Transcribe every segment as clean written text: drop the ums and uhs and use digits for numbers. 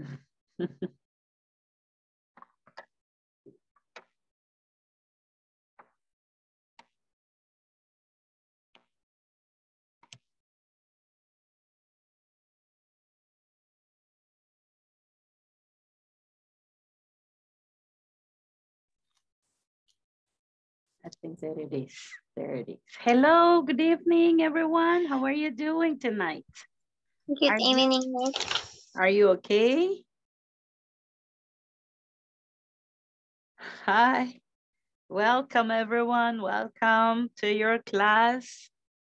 I think that it is. There it is. Hello, good evening, everyone. How are you doing tonight? Good evening, Miss. Are you okay? Hi. Welcome, everyone. Welcome to your class.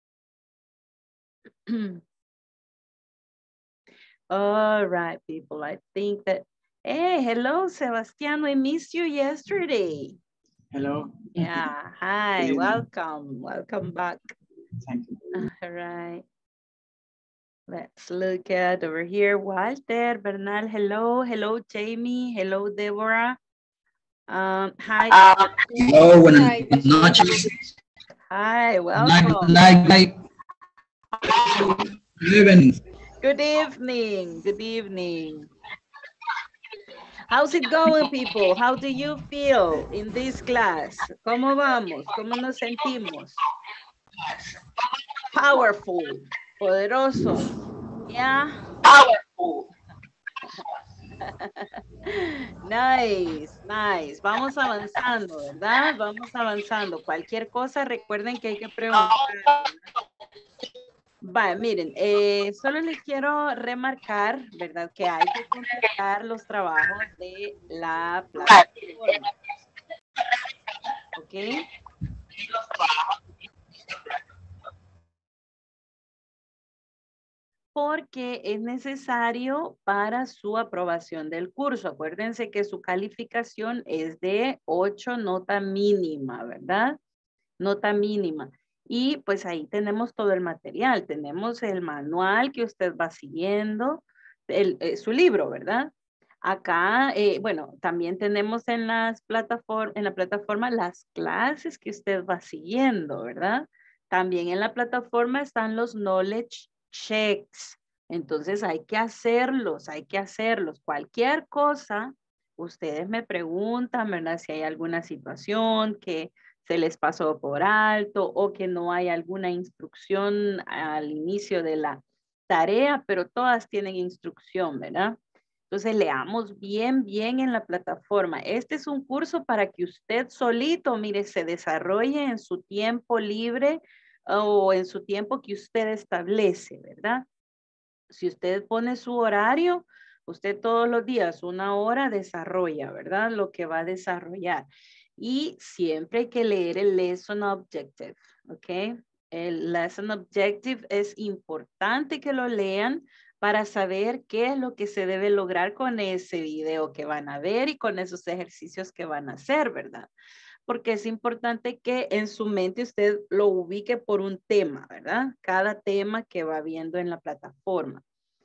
All right, people. I think that, hey, hello, Sebastian. We missed you yesterday. Hello. Yeah, hi, welcome. Welcome back. Thank you. All right. Let's look at over here. Walter, Bernal, hello. Hello, Jamie. Hello, Deborah. Hi. Hello, buenas noches. Hi, welcome. Good evening. Good evening. How's it going, people? How do you feel in this class? ¿Cómo vamos? ¿Cómo nos sentimos? Powerful. Poderoso. Yeah. Powerful. Nice, nice. Vamos avanzando, ¿verdad? Vamos avanzando. Cualquier cosa, recuerden que hay que preguntar. Vale, miren, solo les quiero remarcar, ¿verdad? Que hay que completar los trabajos de la plataforma. ¿Ok? Porque es necesario para su aprobación del curso. Acuérdense que su calificación es de 8, nota mínima, ¿verdad? Nota mínima. Y pues ahí tenemos todo el material. Tenemos el manual que usted va siguiendo, su libro, ¿verdad? Acá, bueno, también tenemos en la plataforma las clases que usted va siguiendo, ¿verdad? También en la plataforma están los knowledge checks. Entonces hay que hacerlos, hay que hacerlos. Cualquier cosa, ustedes me preguntan, ¿verdad? Si hay alguna situación que se les pasó por alto o que no hay alguna instrucción al inicio de la tarea, pero todas tienen instrucción, ¿verdad? Entonces leamos bien, bien en la plataforma. Este es un curso para que usted solito, mire, se desarrolle en su tiempo libre o en su tiempo que usted establece, ¿verdad? Si usted pone su horario, usted todos los días 1 hora desarrolla, ¿verdad? Lo que va a desarrollar. Y siempre hay que leer el lesson objective, ¿ok? El lesson objective es importante que lo lean para saber qué es lo que se debe lograr con ese video que van a ver y con esos ejercicios que van a hacer, ¿verdad? Porque es importante que en su mente usted lo ubique por un tema, ¿verdad? Cada tema que va viendo en la plataforma.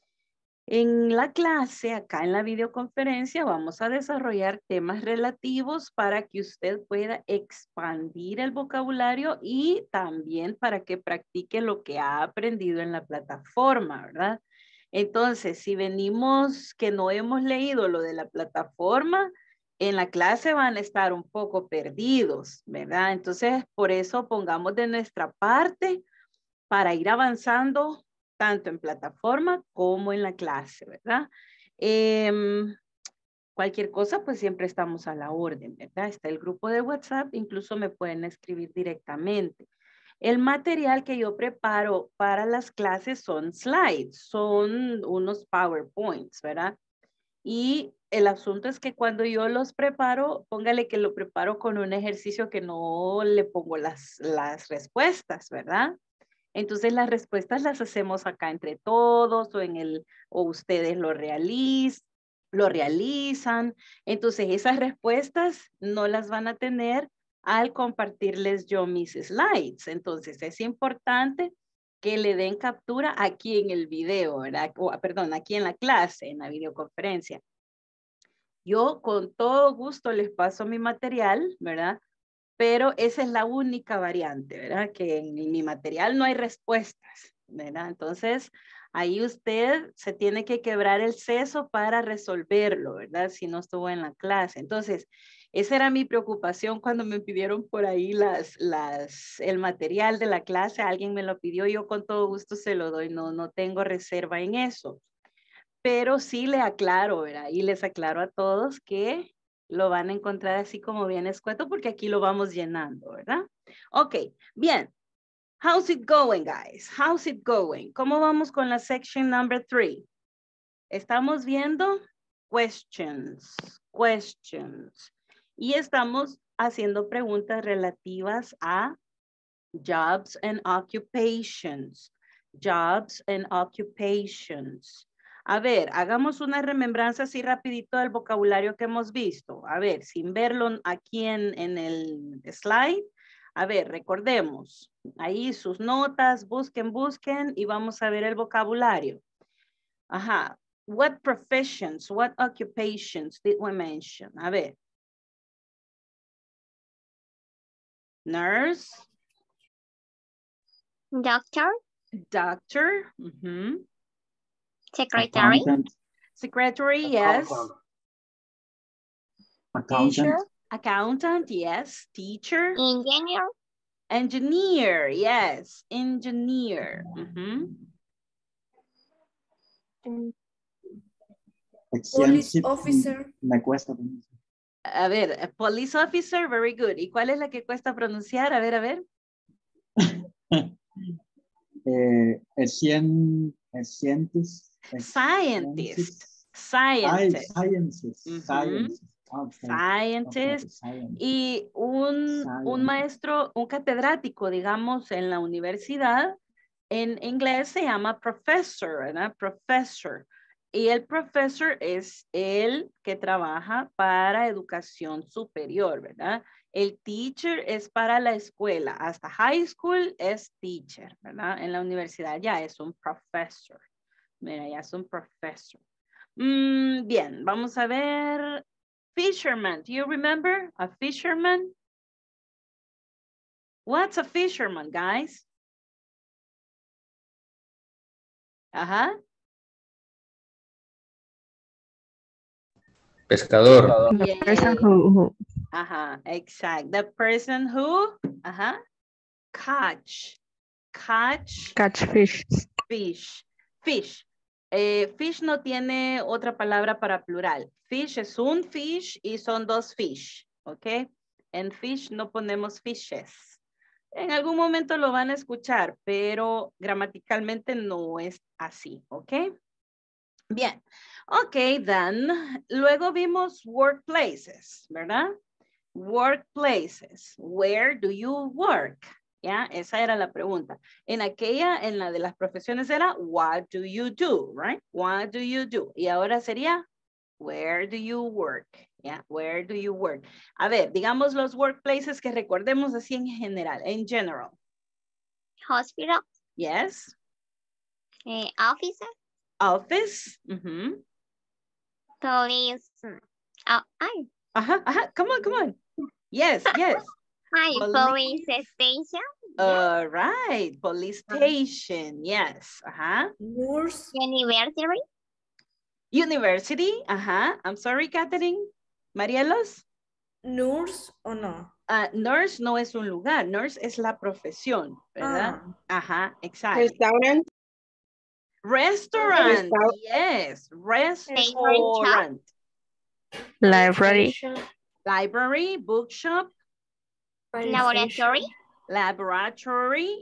En la clase, acá en la videoconferencia, vamos a desarrollar temas relativos para que usted pueda expandir el vocabulario y también para que practique lo que ha aprendido en la plataforma, ¿verdad? Entonces, si venimos que no hemos leído lo de la plataforma, en la clase van a estar un poco perdidos, ¿verdad? Entonces, por eso pongamos de nuestra parte para ir avanzando tanto en plataforma como en la clase, ¿verdad? Cualquier cosa, pues siempre estamos a la orden, ¿verdad? Está el grupo de WhatsApp, incluso me pueden escribir directamente. El material que yo preparo para las clases son slides, son unos PowerPoints, ¿verdad? Y el asunto es que cuando yo los preparo, póngale que lo preparo con un ejercicio que no le pongo las respuestas, ¿verdad? Entonces las respuestas las hacemos acá entre todos o ustedes lo realizan. Entonces esas respuestas no las van a tener al compartirles yo mis slides. Entonces es importante que le den captura aquí en el video, ¿verdad? Perdón, aquí en la clase, en la videoconferencia. Yo con todo gusto les paso mi material, ¿verdad? Pero esa es la única variante, ¿verdad? Que en mi material no hay respuestas, ¿verdad? Entonces, Ahí usted se tiene que quebrar el seso para resolverlo, ¿verdad? Si no estuvo en la clase. Entonces, esa era mi preocupación cuando me pidieron por ahí el material de la clase. Alguien me lo pidió, yo con todo gusto se lo doy. No tengo reserva en eso. Pero sí le aclaro, ¿verdad? Y les aclaro a todos que lo van a encontrar así como bien escueto porque aquí lo vamos llenando, ¿verdad? Ok, bien. How's it going, guys? How's it going? ¿Cómo vamos con la section number 3? Estamos viendo questions. Y estamos haciendo preguntas relativas a jobs and occupations. Jobs and occupations. A ver, hagamos una remembranza así rapidito del vocabulario que hemos visto. A ver, sin verlo aquí en el slide. A ver, recordemos. Ahí sus notas, busquen y vamos a ver el vocabulario. Ajá. What professions, what occupations did we mention? A ver. Nurse. Doctor. Doctor. Secretary. Accountant. Secretary, yes. Accountant. Accountant, yes. Teacher. Engineer. Engineer, yes. Engineer. Police officer. Me cuesta. A ver, police officer, very good. ¿Y cuál es la que cuesta pronunciar? A ver. Scientist. Scientist. Y un maestro, un catedrático, digamos, en la universidad, en inglés se llama professor, ¿verdad? Professor. Y el professor es el que trabaja para educación superior, ¿verdad? El teacher es para la escuela. Hasta high school es teacher, ¿verdad? En la universidad ya es un professor. Mira, ya es un professor. Bien, vamos a ver. Fisherman, do you remember a fisherman? What's a fisherman, guys? Ajá. Pescador. The person who Ajá, exact. The person who, catch fish. Fish. Fish no tiene otra palabra para plural. Fish es un fish y son dos fish, ¿ok? En fish no ponemos fishes. En algún momento lo van a escuchar, pero gramaticalmente no es así, ¿ok? Bien, ok, then. Luego vimos workplaces, ¿verdad? Workplaces. Where do you work? ¿Ya? Esa era la pregunta. En la de las profesiones era, what do you do, right? What do you do? Y ahora sería, where do you work? ¿Ya? Where do you work? A ver, digamos los workplaces que recordemos así en general, en general. Hospital. Yes. Office. Office. Police. Come on. Yes. Police station. All right, police station, yes. Nurse. University. I'm sorry, Catherine. Marielos. Nurse o no. Nurse no es un lugar, nurse es la profesión, ¿verdad? Exacto. Restaurant, yes, restaurant. Library, bookshop. Laboratory,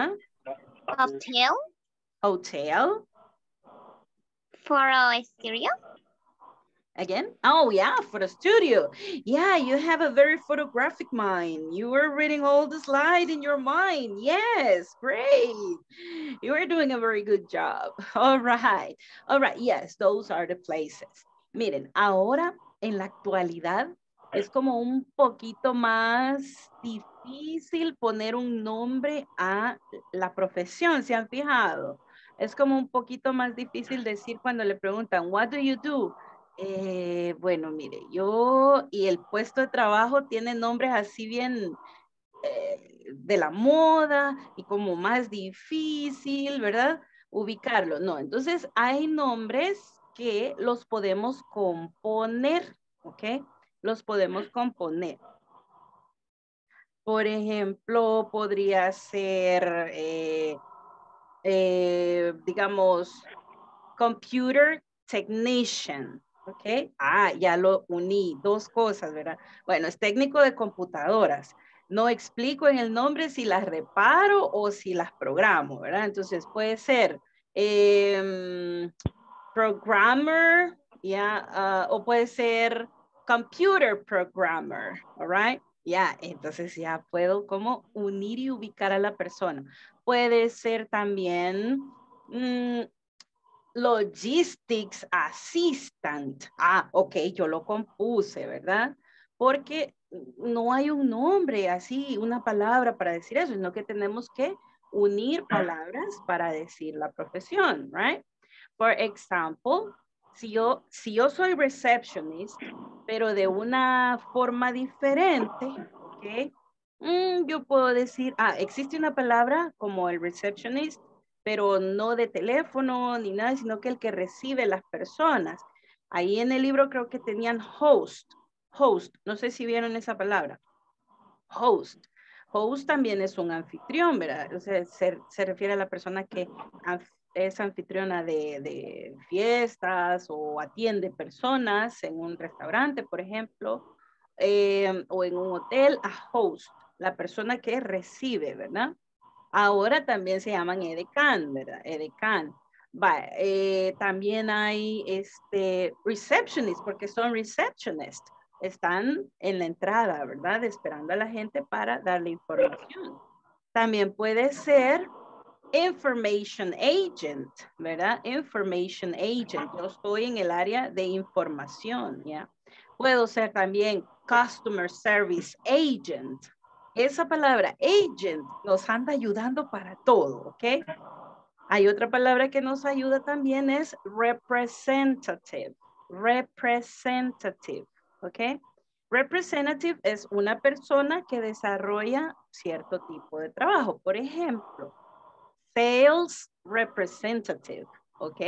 Hotel. For a studio. Again? Oh, yeah, for the studio. Yeah, you have a very photographic mind. You were reading all the slides in your mind. Yes, great. You are doing a very good job. All right. Yes, those are the places. Miren, ahora en la actualidad es como un poquito más difícil poner un nombre a la profesión, ¿se han fijado? Es como un poquito más difícil decir cuando le preguntan, what do you do? Bueno, mire, y el puesto de trabajo tiene nombres así bien de la moda y como más difícil, ¿verdad? ubicarlo. No, entonces hay nombres que los podemos componer, ¿ok? Los podemos componer. Por ejemplo, podría ser, digamos, computer technician, ¿ok? Ah, ya lo uní, dos cosas, ¿verdad? Bueno, es técnico de computadoras. No explico en el nombre si las reparo o si las programo, ¿verdad? Entonces puede ser programmer, ya, o puede ser computer programmer, all right? Ya, entonces ya puedo como unir y ubicar a la persona. Puede ser también logistics assistant. Ah, ok, yo lo compuse, ¿verdad? Porque no hay un nombre así, una palabra para decir eso, sino que tenemos que unir palabras para decir la profesión, right? For example, si yo soy receptionist, pero de una forma diferente, ¿ok? Yo puedo decir, existe una palabra como el receptionist, pero no de teléfono ni nada, sino que el que recibe las personas. Ahí en el libro creo que tenían host, no sé si vieron esa palabra, host. Host también es un anfitrión, ¿verdad? O sea, se refiere a la persona que es anfitriona de fiestas o atiende personas en un restaurante, por ejemplo, o en un hotel, a host, la persona que recibe, ¿verdad? Ahora también se llaman edecán, ¿verdad? Edecán. También hay receptionist, porque son receptionist. Están en la entrada, ¿verdad? Esperando a la gente para darle información. También puede ser information agent, ¿verdad? Information agent. Yo estoy en el área de información, ¿ya? Puedo ser también customer service agent. Esa palabra agent nos anda ayudando para todo, ¿ok? Hay otra palabra que nos ayuda también es representative. Representative, ¿ok? Representative es una persona que desarrolla cierto tipo de trabajo. Por ejemplo, sales representative, ¿ok?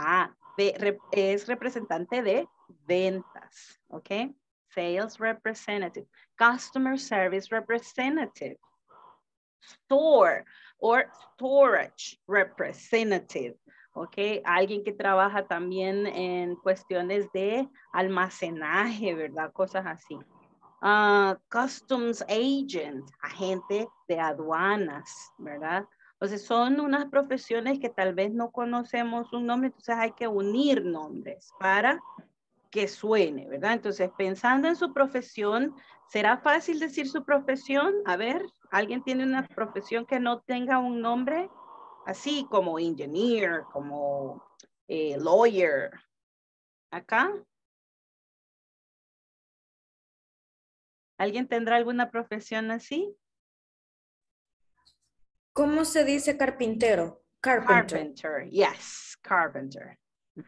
Es representante de ventas, ¿ok? Sales representative, customer service representative, store or storage representative, ¿ok? Alguien que trabaja también en cuestiones de almacenaje, ¿verdad? Cosas así. Customs agent, agente de aduanas, ¿verdad? O sea, son unas profesiones que tal vez no conocemos un nombre, entonces hay que unir nombres para que suene, ¿verdad? Entonces, pensando en su profesión, ¿será fácil decir su profesión? A ver, ¿alguien tiene una profesión que no tenga un nombre? Así como engineer, como lawyer. ¿Acá? ¿Alguien tendrá alguna profesión así? ¿Cómo se dice carpintero? Carpenter. Carpenter, yes, carpenter.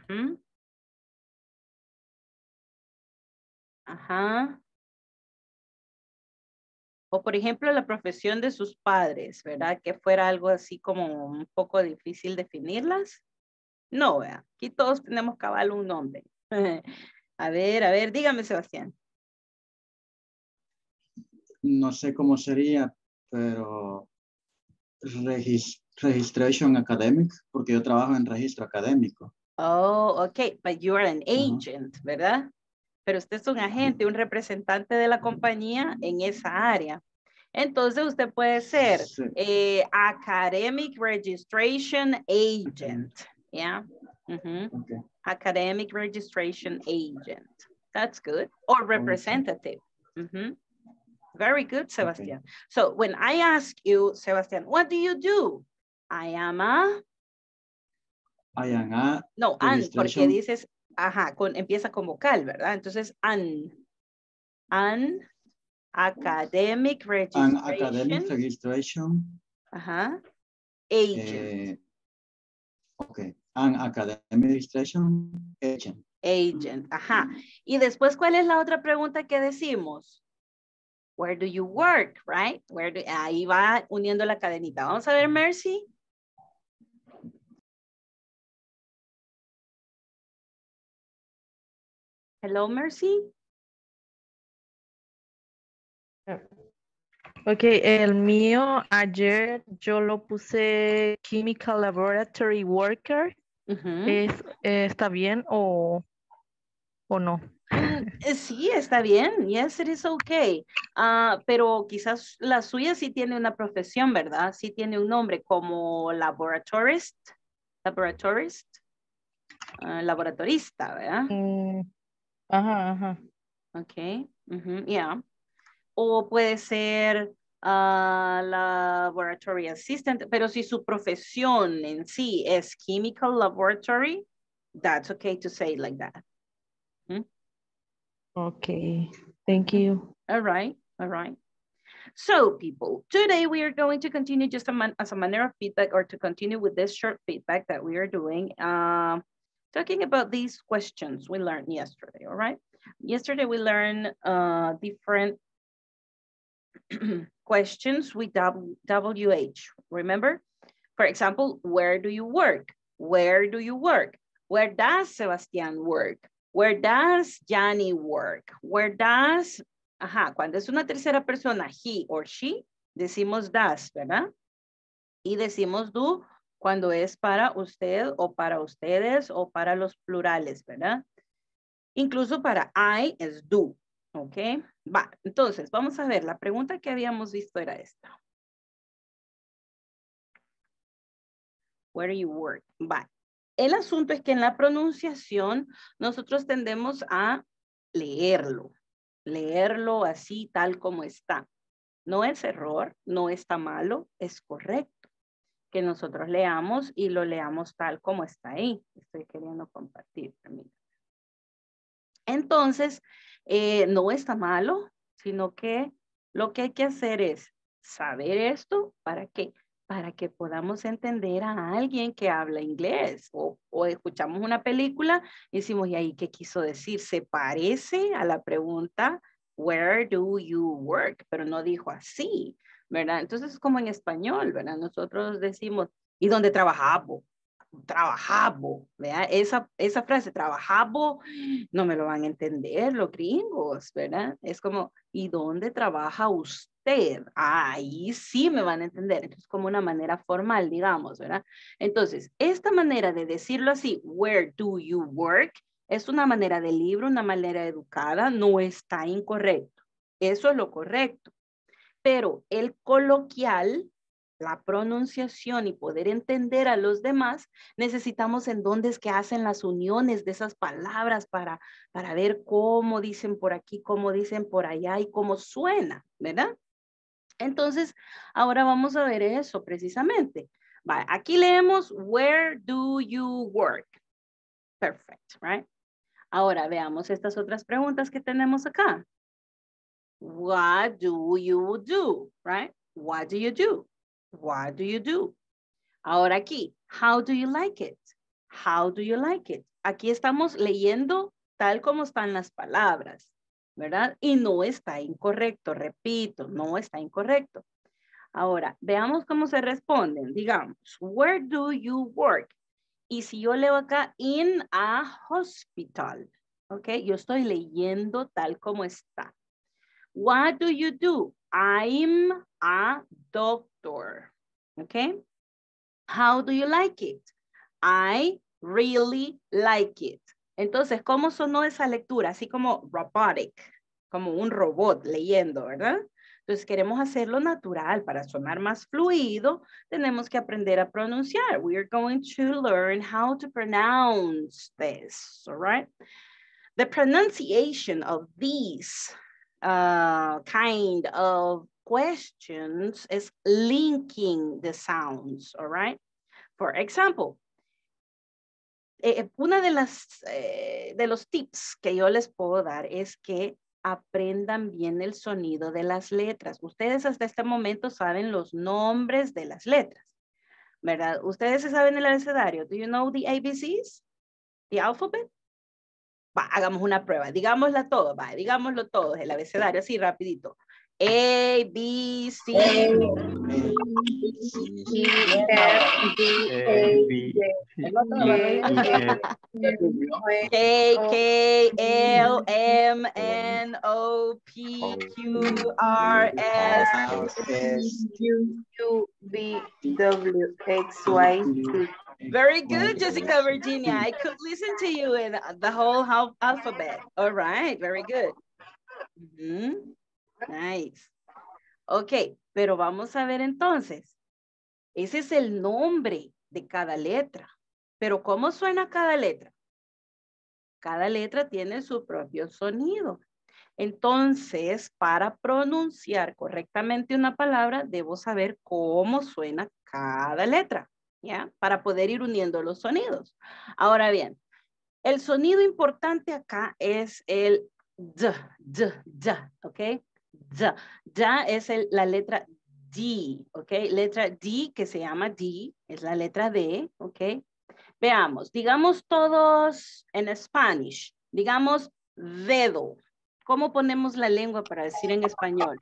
Ajá. O por ejemplo, la profesión de sus padres, ¿verdad? Que fuera algo así como un poco difícil definirlas. No, vea, aquí todos tenemos cabal un nombre. A ver, dígame, Sebastián. No sé cómo sería, pero registration academic, porque yo trabajo en registro académico. Oh, ok, but you are an agent, ¿verdad? Pero usted es un agente, un representante de la compañía en esa área. Entonces usted puede ser Sí. academic registration agent, ¿ya? Okay. Academic registration agent. That's good. Or representative. Very good, Sebastian. Okay. So when I ask you, Sebastian, what do you do? I am a... No, an, porque dices, ajá, empieza con vocal, ¿verdad? Entonces, an academic registration. An academic registration. Ajá. Agent. Okay. An academic registration agent. Agent, ajá. Y después, ¿cuál es la otra pregunta que decimos? Where do you work, right? Ahí va uniendo la cadenita. Vamos a ver, Mercy. Hello, Mercy. Ok, el mío ayer yo lo puse Chemical Laboratory Worker. ¿Está bien o no? Sí, está bien. Yes, it is okay. Pero quizás la suya sí tiene una profesión, ¿verdad? Sí tiene un nombre como laboratorist, laboratorista, ¿verdad? Ajá. Ok, yeah. O puede ser laboratory assistant, pero si su profesión en sí es chemical laboratory, that's okay to say it like that. Okay, thank you. All right. So people, today we are going to continue just as a manner of feedback or to continue with this short feedback that we are doing, talking about these questions we learned yesterday, all right? Yesterday we learned different questions with WH, remember? For example, where do you work? Where do you work? Where does Sebastián work? Where does Johnny work? Where does, cuando es una tercera persona, he or she, decimos does, ¿verdad? Y decimos do cuando es para usted o para ustedes o para los plurales, ¿verdad? Incluso para I es do, ¿ok? Va, entonces vamos a ver, la pregunta que habíamos visto era esta. Where do you work? Va. El asunto es que en la pronunciación nosotros tendemos a leerlo así tal como está. No es error, no está malo, es correcto que nosotros leamos y lo leamos tal como está ahí. Estoy queriendo compartir también. Entonces, no está malo, sino que lo que hay que hacer es saber esto, ¿para qué? Para que podamos entender a alguien que habla inglés o escuchamos una película y decimos, ¿y ahí qué quiso decir? Se parece a la pregunta, where do you work? Pero no dijo así, ¿verdad? Entonces es como en español, ¿verdad? Nosotros decimos, ¿y dónde trabajamos? Trabajamos, ¿verdad? Esa frase, trabajamos, no me lo van a entender los gringos, ¿verdad? Es como, ¿y dónde trabaja usted? Ahí sí me van a entender. Entonces, como una manera formal, digamos, ¿verdad? Entonces, esta manera de decirlo así, where do you work? Es una manera de libro, una manera educada, no está incorrecto. Eso es lo correcto. Pero el coloquial, la pronunciación y poder entender a los demás, necesitamos en dónde es que hacen las uniones de esas palabras para ver cómo dicen por aquí, cómo dicen por allá y cómo suena, ¿verdad? Entonces, ahora vamos a ver eso precisamente. Vale, aquí leemos, where do you work? Perfect, right? Ahora veamos estas otras preguntas que tenemos acá. What do you do, right? What do you do? What do you do? Ahora aquí, how do you like it? How do you like it? Aquí estamos leyendo tal como están las palabras, ¿verdad? Y no está incorrecto, repito, no está incorrecto. Ahora, veamos cómo se responden. Digamos, where do you work? Y si yo leo acá, in a hospital, ¿ok? Yo estoy leyendo tal como está. What do you do? I'm a doctor. Okay. How do you like it? I really like it. Entonces, ¿cómo sonó esa lectura? Así como robotic, como un robot leyendo, ¿verdad? Entonces, queremos hacerlo natural para sonar más fluido. Tenemos que aprender a pronunciar. We are going to learn how to pronounce this, all right? The pronunciation of these kind of questions is linking the sounds, all right? For example, una de los tips que yo les puedo dar es que aprendan bien el sonido de las letras. Ustedes hasta este momento saben los nombres de las letras, ¿verdad? ¿Ustedes se saben el abecedario? Do you know the ABCs? The alphabet? Va, hagamos una prueba. Digámoslo todo, el abecedario, así rapidito. A, B, C, K, K, L, M, N, O, P, Q, R, S, U, V, W, X, Y, Z. Very good, Jessica Virginia. I could listen to you in the whole alphabet. All right, very good. Nice. Ok, pero vamos a ver entonces. Ese es el nombre de cada letra. Pero ¿cómo suena cada letra? Cada letra tiene su propio sonido. Entonces, para pronunciar correctamente una palabra, debo saber cómo suena cada letra, ¿ya? Para poder ir uniendo los sonidos. Ahora bien, el sonido importante acá es el D, ¿ok? D. Ya es la letra D, ¿ok? Letra D que se llama D, es la letra D, ¿ok? Veamos, digamos todos en Spanish, digamos dedo. ¿Cómo ponemos la lengua para decir en español?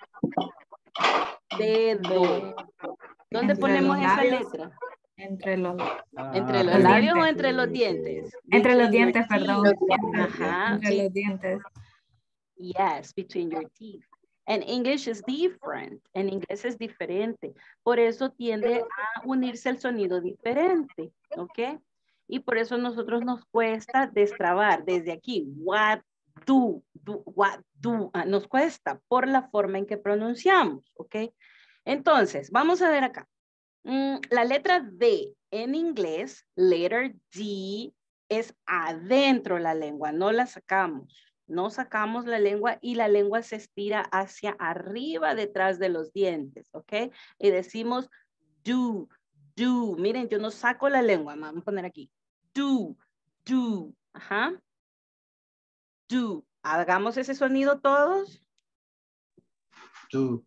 Dedo. ¿Dónde ponemos esa letra? Entre los labios o entre los dientes? Entre los dientes, perdón. Ajá. Entre los dientes. Yes, between your teeth. En English is different. En inglés es diferente. Por eso tiende a unirse el sonido diferente. ¿Ok? Y por eso a nosotros nos cuesta destrabar desde aquí. What do, what do. Nos cuesta por la forma en que pronunciamos. ¿Ok? Entonces, vamos a ver acá. La letra D en inglés, letter D, es adentro la lengua, no la sacamos. No sacamos la lengua y la lengua se estira hacia arriba detrás de los dientes, ¿ok? Y decimos do, do. Miren, yo no saco la lengua, vamos a poner aquí. Do, do, ajá. Do. Hagamos ese sonido todos. Do.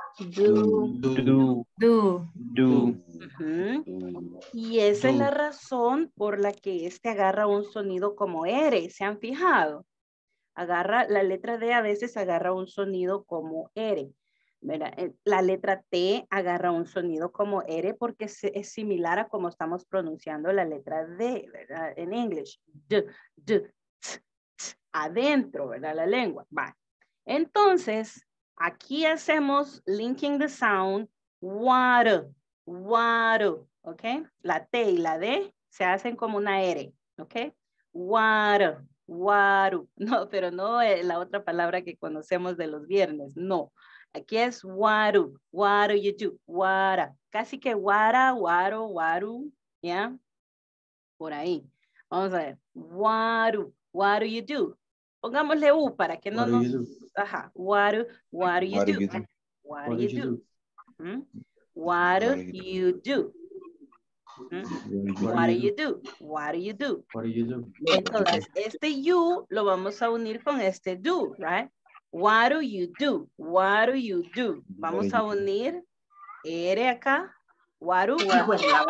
Y esa es la razón por la que este agarra un sonido como R. ¿Se han fijado? Agarra, la letra D a veces agarra un sonido como R. ¿Verdad? La letra T agarra un sonido como R porque es similar a como estamos pronunciando la letra D, ¿verdad? En English. D, d, t, t, adentro, ¿verdad? La lengua. Va. Entonces, aquí hacemos linking the sound water, water, ¿ok? La T y la D se hacen como una R, ¿ok? Water, water. No, pero no la otra palabra que conocemos de los viernes, no. Aquí es water, water you do, water. Casi que water, water, water, ¿ya? Por ahí. Vamos a ver. Water, water you do. Pongámosle U para que no nos... Ajá. What do you do? What do you do? What do you do? What do you do? What do you do? What do you do? Entonces, este you lo vamos a unir con este do, right? What do you do? What do you do? Vamos a unir R acá. What do you do?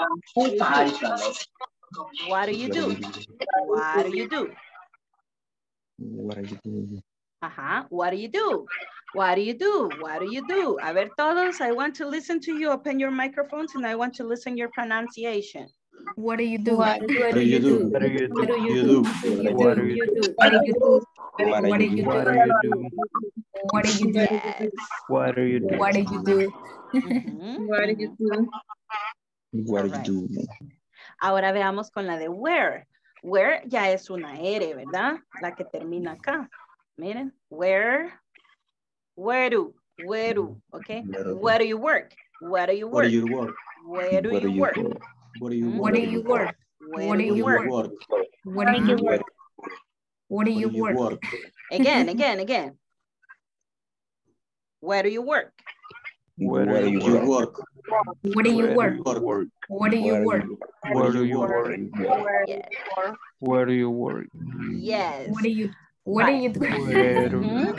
What do you do? What do you do? What do you do? Ajá. What do you do? What do you do? What do you do? A ver todos, I want to listen to you. Open your microphones and I want to listen your pronunciation. What do you do? What do you do? What do you do? What do you do? What do you do? What do you do? What do you do? Yes. What do you do? What do you do? What do you do? What do you do? Ahora veamos con la de where. Where ya es una R, ¿verdad? La que termina acá. Miren, where do, okay? Where do you work? Where do you work? What do you work? Where do you work? What do you What do you work? Where do you work? What do you work? What do you work? Again. Where do you work? Where do you work? What do you work? What do you work? Where do you work? Yes. Where do you work? Yes. What do you do? Where do you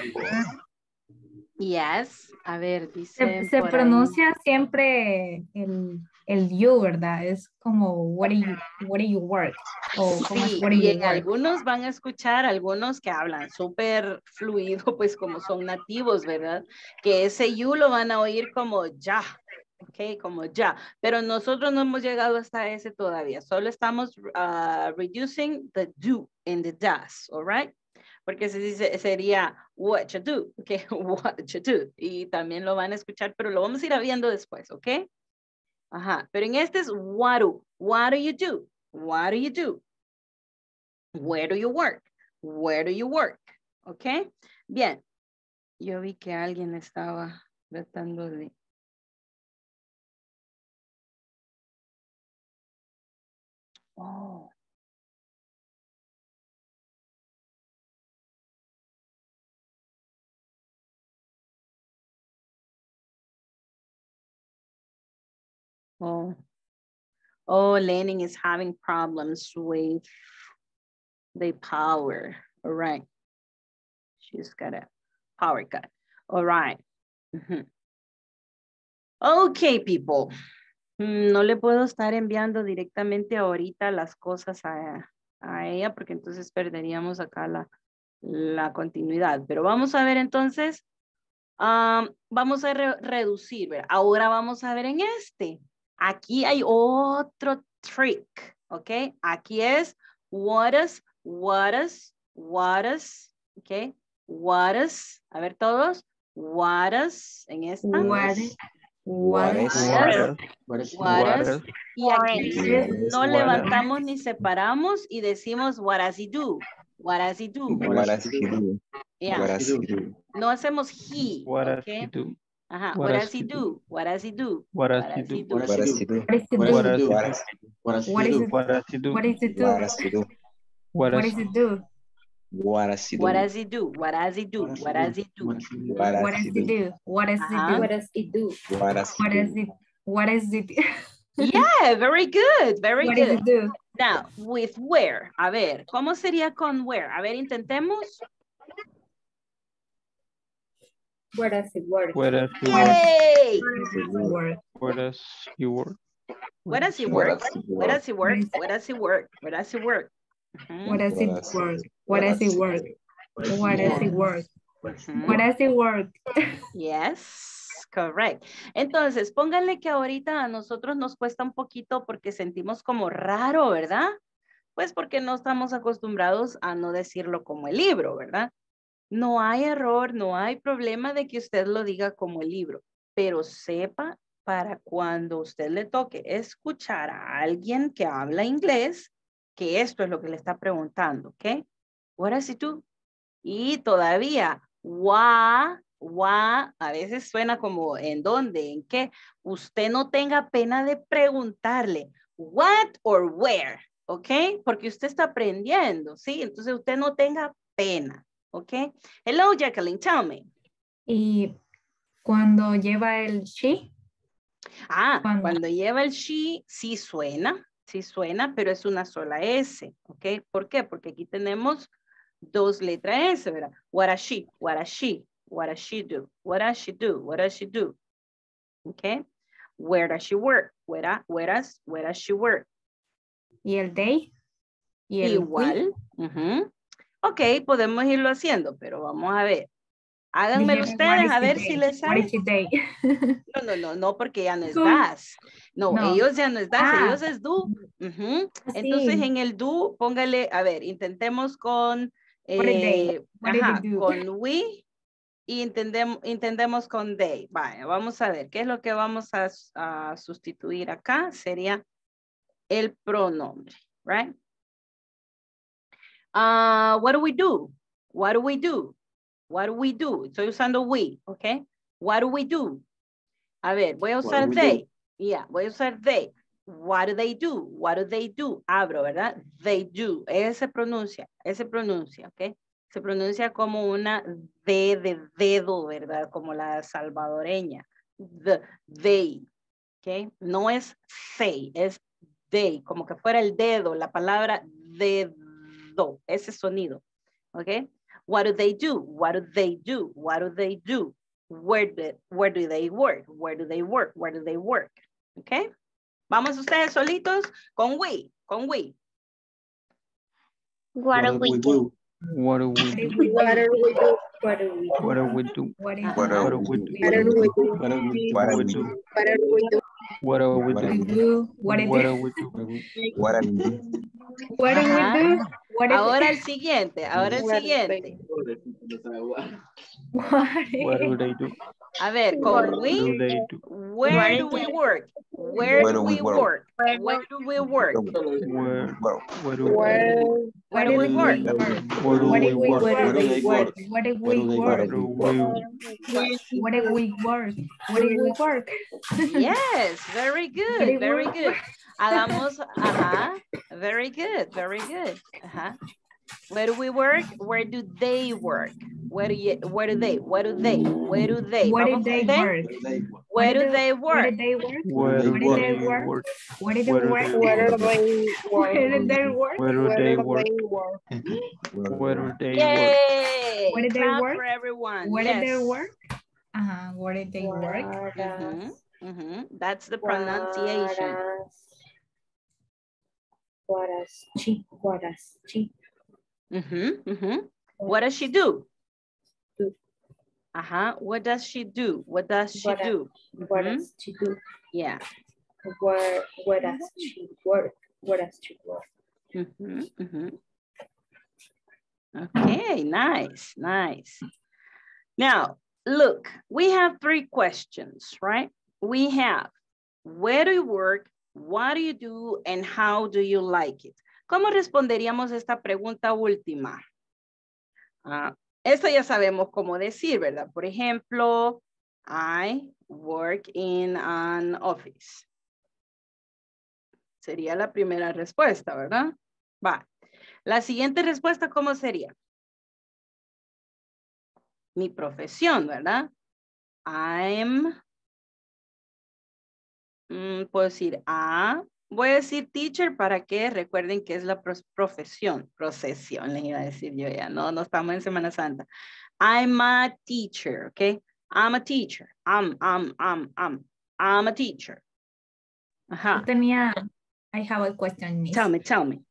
Yes. A ver, dice. Se pronuncia siempre el el you, ¿verdad? Es como, what do you work? O como es, Sí, what do y you en work? algunos van a escuchar, algunos que hablan súper fluido, pues como son nativos, ¿verdad? Que ese you lo van a oír como ya, ok, como ya. Pero nosotros no hemos llegado hasta ese todavía. Solo estamos reducing the do and the does, all right? Porque se dice, sería what you do, ok, what you do. Y también lo van a escuchar, pero lo vamos a ir viendo después, ok? Ajá, pero en este es what do you do? What do you do? Where do you work? Where do you work? ¿Ok? Bien. Yo vi que alguien estaba tratando de... Oh. Oh. Oh, Lenin is having problems with the power. All right. She's got a power cut. All right. Okay, people. No le puedo estar enviando directamente ahorita las cosas a ella porque entonces perderíamos acá la continuidad. Pero vamos a ver entonces, vamos a reducir. ¿Ver? Ahora vamos a ver en este. Aquí hay otro trick, ¿ok? Aquí es what is, ¿ok? What is, a ver todos, what is, en esta. What is Y aquí no levantamos ni separamos y decimos what does he do? What does he do? What does he do? Yeah. What does he do? No hacemos he. What does okay? he do? Ajá. What What does does he he do? What does he do? What does What he does do? he do? What does he do? What does he do? What does he What is do? it? What does he do? What is it do? What does he do? What What does is it do? What does he do? What does he do? What does he do? What does he do? What What does does he it do? do? What does it Ajá. do? What does it do? What does he What is do? it? What is it? Yeah, very good, very What does good. it do? Now, with where. A ver, ¿cómo sería con where? A ver, intentemos. Where does it work? Where does he work? Yay! Work. Where does he work? Where does he What work? does he Where work? does he work? Where does he work? Where does he work? Mhm. What does it work? What does it work? What does it work? Mhm. What does it work? Yes, correct. Entonces, pónganle que ahorita a nosotros nos cuesta un poquito porque sentimos como raro, ¿verdad? Pues porque no estamos acostumbrados a no decirlo como el libro, ¿verdad? No hay error, no hay problema de que usted lo diga como el libro, pero sepa para cuando usted le toque escuchar a alguien que habla inglés, que esto es lo que le está preguntando, ¿ok? What does it do? Y todavía, a veces suena como en dónde, en qué. Usted no tenga pena de preguntarle, what or where, ¿ok? Porque usted está aprendiendo, ¿sí? Entonces usted no tenga pena, ¿ok? Hello, Jacqueline, tell me. Y cuando lleva el she, Cuando lleva el she, sí suena, pero es una sola S, ¿ok? ¿Por qué? Porque aquí tenemos dos letras S, ¿verdad? What does she? What does she? What does she do? What does she do? What does she do? Okay. Where does she work? Where does she work? y el they, y el Igual. Ok, podemos irlo haciendo, pero vamos a ver. Háganmelo ustedes a ver si les sale. What is it they? No, porque ya no es ¿Cómo? das. No, No. ellos ya no es das, ellos es do. Entonces Sí. en el do, póngale, a ver, intentemos con What is they? What did they do? con we y entendemos con they. Vaya, vamos a ver, ¿qué es lo que vamos a sustituir acá? Sería el pronombre, right? What do we do? What do we do? What do we do? Estoy usando we, ¿ok? What do we do? A ver, voy a usar they. Yeah, voy a usar they. What do they do? What do they do? Abro, ¿verdad? They do. Ese pronuncia, ¿ok? Se pronuncia como una D de dedo, ¿verdad? Como la salvadoreña. They, ¿ok? No es say, es they, como que fuera el dedo, la palabra dedo, ese sonido, ¿ok? What do they do? What do they do? What do they do? Where do they work? Where do they work? Where do they work? Okay? Vamos ustedes solitos con we, con we. What do we do? What do we do? What are we do? What do we What do we do? What is What Ajá. are What do we we do? do? What are we do? What are we What are we do? do? What are we do? What do we What are do? we do? do? What is What it? do we do? What are we do? What do we Ajá. do? What is Ahora it? el siguiente, ahora el What are siguiente. What do they do? A ver, What con do we, they do? where do we work? Where do we work? Where do we work? Where Well, where do Where Where do we work? where do What we do we work? work? Where do they work? What do Where we do they Where work? do we What do we work? What do we work? Yes, very What good, do very we good. Hagamos, ajá, very good, very good. Ajá. Where do we work? Where do they work? Where do they? Where do they? What Vamos did they con they. work? Where do they Where work? did they work? where do What did they they work? work? What did they Where do work? they Where work? are they work? Where did they work? Where do Where they are work? they work? Where do they work? Yay! Where did they Clap work? for everyone. Where Yes. did they work? Where did they work? Mhm, mhm. That's the pronunciation. Guaraschi, guaraschi. Mhm, mhm. What does she do? Do. What does she do? What does she do? Mhm. Guaraschi do. Yeah. Where does she work? Where does she work? Mhm, mhm. Okay, nice, nice. Now, look, we have 3 questions, right? We have, where do you work? What do you do? And how do you like it? ¿Cómo responderíamos esta pregunta última? Esto ya sabemos cómo decir, ¿verdad? Por ejemplo, I work in an office. Sería la primera respuesta, ¿verdad? Va. La siguiente respuesta, ¿cómo sería? Mi profesión, ¿verdad? Puedo decir voy a decir teacher para que recuerden que es la profesión, le iba a decir yo ya, no estamos en Semana Santa. I'm a teacher, okay? I'm a teacher. I'm a teacher. Ajá. I have a question, Miss. Tell me.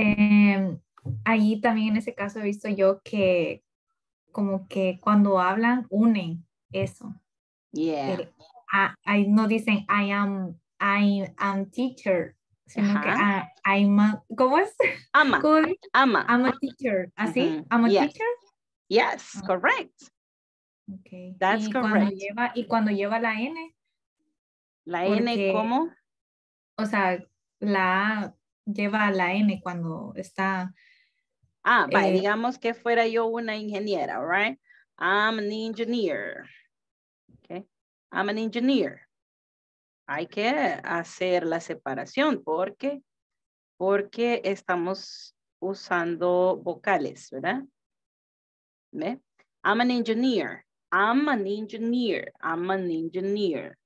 Ahí también en ese caso he visto yo que como que cuando hablan unen eso. Yeah. Ahí no dicen I am teacher, sino que I'm a, ¿cómo es? Ama. I'm a teacher, ¿así? I'm a Yes. teacher. Yes, correct. Okay. That's correct. Cuando lleva la N. La N, ¿cómo? O sea, la A lleva la N cuando está. Digamos que fuera yo una ingeniera, right? I'm an engineer. Okay. I'm an engineer. Hay que hacer la separación porque estamos usando vocales, ¿verdad? ¿Ve? I'm an engineer. I'm an engineer. I'm an engineer.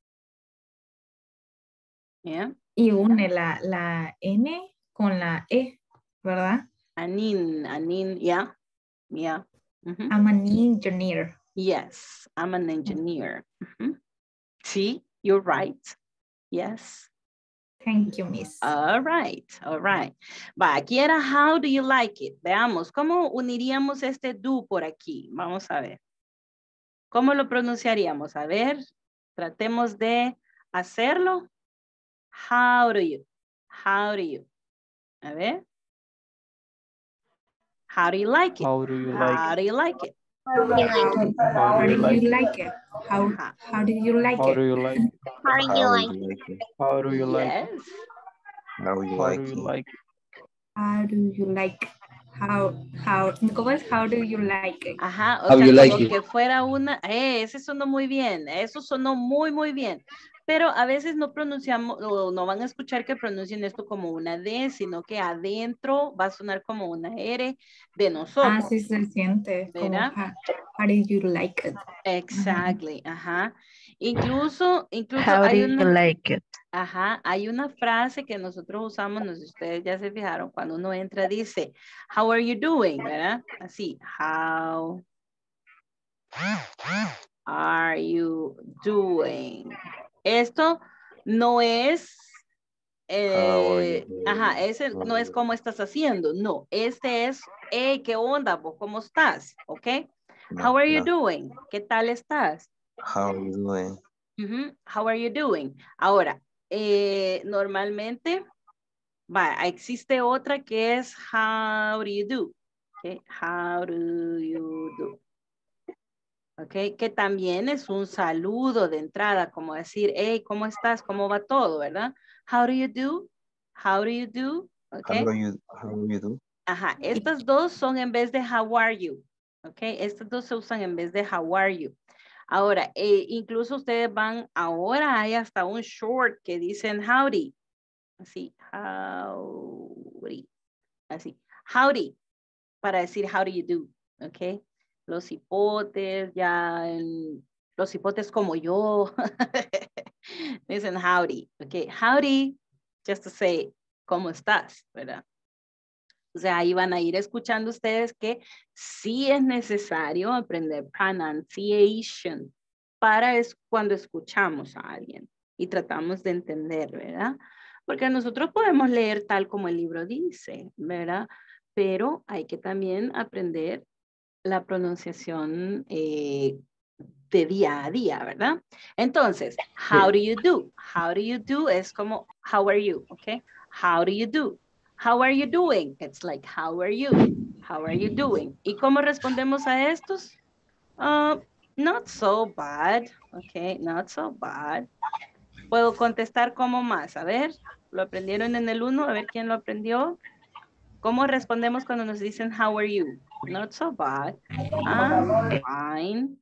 Yeah. Y une la N con la E, ¿verdad? Yeah. Mm-hmm. I'm an engineer. Yes, I'm an engineer. Mm-hmm. See, you're right. Yes. Thank you, Miss. All right. Va, aquí era how do you like it. Veamos, ¿cómo uniríamos este do por aquí? Vamos a ver. ¿Cómo lo pronunciaríamos? A ver, tratemos de hacerlo. How do you? A ver. How do you like it? How do you like How do you like it? How do you like it? How do you like How it? do you like it? How do you like it? How do you like Yes. it? How do you How like do you it? like it? How do you like ¿cómo es? How do you like it? Ajá, o How sea, you like como it? que fuera una, ese sonó muy bien, eso sonó muy, muy bien. Pero a veces no pronunciamos, o no van a escuchar que pronuncien esto como una D, sino que adentro va a sonar como una R de nosotros. Sí se siente. ¿Verdad? Como, how do you like it? Exactly, ajá. Incluso How hay do you like it? Ajá, hay una frase que nosotros usamos, no sé si ustedes ya se fijaron, cuando uno entra dice, how are you doing, ¿verdad? Así, how are you doing? Esto no es Ajá, ese no es cómo estás haciendo, no, este es, hey, ¿qué onda vos? ¿Cómo estás? ¿Ok? How are you doing? ¿Qué tal estás? How are you doing? How are you doing? Ahora, normalmente, existe otra que es how do you do? Okay. How do you do? Okay. Que también es un saludo de entrada, como decir, hey, ¿cómo estás? ¿Cómo va todo? ¿Verdad? How do you do? How do you do? Okay. How do you do? Ajá, estas dos son en vez de how are you. Okay. Estas dos se usan en vez de how are you. Ahora, incluso ustedes van, ahora hay hasta un short que dicen howdy. Así, howdy. Así, howdy. Para decir how do you do. Ok. Los hipotes, los hipotes como yo. Dicen howdy. Ok, howdy. Just to say, ¿cómo estás? ¿Verdad? O sea, ahí van a ir escuchando ustedes que sí es necesario aprender pronunciation para cuando escuchamos a alguien y tratamos de entender, ¿verdad? Porque nosotros podemos leer tal como el libro dice, ¿verdad? Pero hay que también aprender la pronunciación de día a día, ¿verdad? Entonces, how do you do? How do you do es como, how are you? ¿Ok? How do you do? How are you doing? It's like, how are you? How are you doing? ¿Y cómo respondemos a estos? Not so bad. Ok, not so bad. Puedo contestar como más. A ver, ¿lo aprendieron en el 1? A ver quién lo aprendió. ¿Cómo respondemos cuando nos dicen, how are you? Not so bad. I'm fine.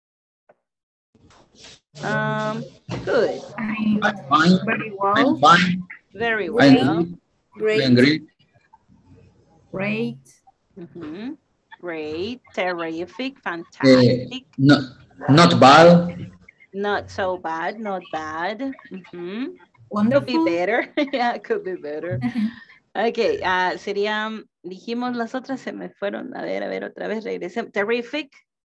Good. I'm Fine. very I'm well. fine. Very well. I'm great. Great. Great. Terrific. Fantastic. Not bad. Not so bad. Not bad. Wonderful. Could be better. Yeah, could be better. Ok, serían, dijimos las otras, se me fueron. A ver, otra vez regresemos. Terrific.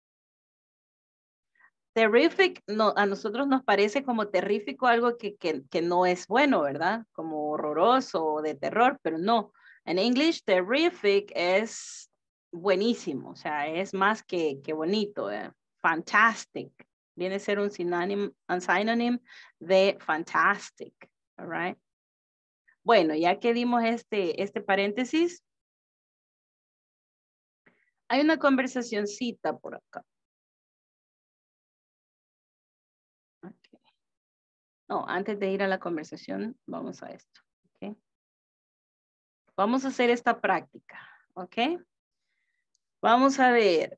Terrific, no, a nosotros nos parece como terrífico algo que no es bueno, ¿verdad? Como horroroso o de terror, pero no. En English, terrific es buenísimo, o sea, es más que bonito. Fantastic. Viene a ser un synonym de fantastic, all right? Bueno, ya que dimos este paréntesis, hay una conversacioncita por acá. Okay. No, antes de ir a la conversación, vamos a esto. Okay. Vamos a hacer esta práctica. ¿Ok? Vamos a ver.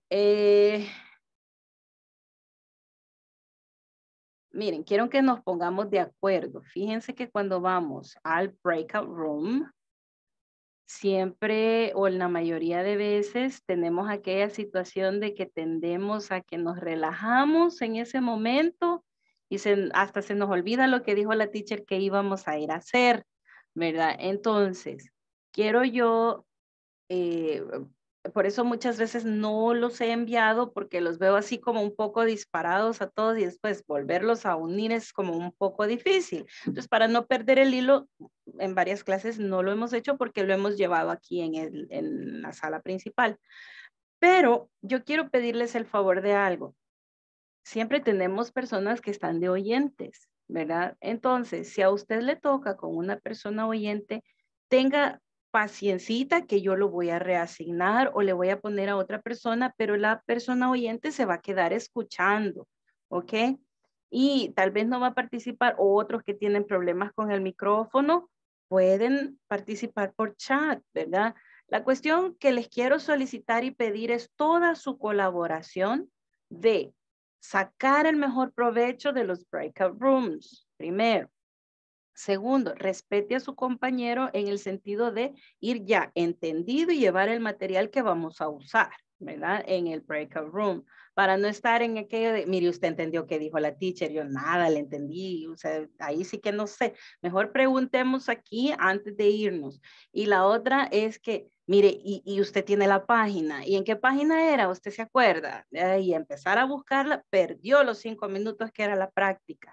Miren, quiero que nos pongamos de acuerdo. Fíjense que cuando vamos al breakout room, siempre o en la mayoría de veces tenemos aquella situación de que tendemos a que nos relajamos en ese momento y hasta se nos olvida lo que dijo la teacher que íbamos a ir a hacer, ¿verdad? Entonces, quiero yo, por eso muchas veces no los he enviado porque los veo así como un poco disparados a todos y después volverlos a unir es como un poco difícil. Entonces, para no perder el hilo, en varias clases no lo hemos hecho porque lo hemos llevado aquí en la sala principal. Pero yo quiero pedirles el favor de algo. Siempre tenemos personas que están de oyentes, ¿verdad? Entonces, si a usted le toca con una persona oyente, tenga paciencita que yo lo voy a reasignar o le voy a poner a otra persona, pero la persona oyente se va a quedar escuchando, ¿ok? Y tal vez no va a participar, o otros que tienen problemas con el micrófono pueden participar por chat, ¿verdad? La cuestión que les quiero solicitar y pedir es toda su colaboración de sacar el mejor provecho de los breakout rooms, primero. Segundo, respete a su compañero en el sentido de ir ya entendido y llevar el material que vamos a usar, ¿verdad? En el breakout room, para no estar en aquello de, mire, usted entendió qué dijo la teacher, yo nada le entendí, o sea, ahí sí que no sé. Mejor preguntemos aquí antes de irnos. Y la otra es que, mire, y usted tiene la página, ¿y en qué página era? ¿Usted se acuerda? Y empezar a buscarla, perdió los 5 minutos que era la práctica.